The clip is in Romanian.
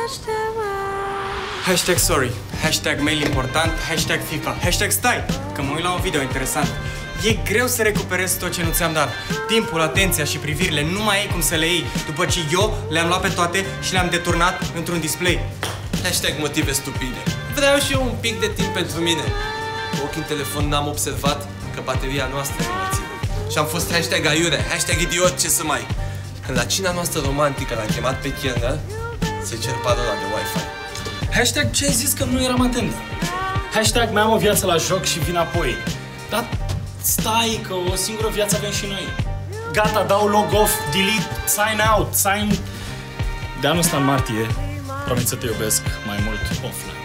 Hashtag sorry, hashtag mail important, hashtag FIFA, hashtag stai, că mă uit la un video interesant. E greu să recuperezi tot ce nu ți-am dat. Timpul, atenția și privirile nu mai ai cum să le iei, după ce eu le-am luat pe toate și le-am deturnat într-un display. Hashtag motive stupide. Vreau și eu un pic de timp pentru mine. Cu ochii în telefon n-am observat că bateria noastră nu mai ține. Și am fost hashtag aiure, hashtag idiot, ce să mai... Când la cina noastră romantică l-am chemat pe Kierner, se cer parola de Wi-Fi. Hashtag ce ai zis că nu eram atent. Hashtag mai am o viață la joc și vin apoi. Dar stai că o singură viață avem și noi. Gata, dau log off, delete, sign out, sign... De anul ăsta în martie, promit să te iubesc mai mult offline.